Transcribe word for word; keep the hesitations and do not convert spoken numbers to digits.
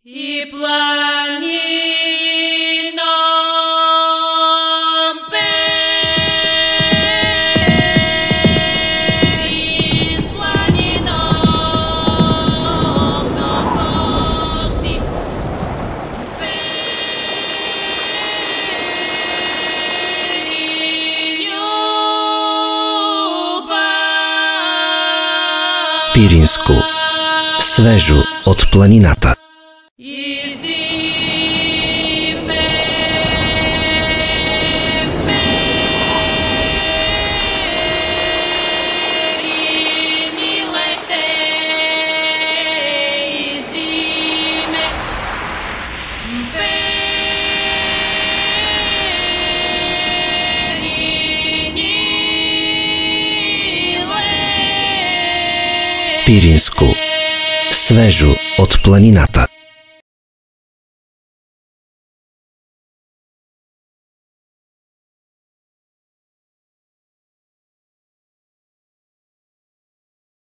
И планином перин, планином ногоси, перин лjubav. Пиринско. Свежо от планината. И зиме перини лете, и зиме перини лете. Пиринско. Свежо от планината.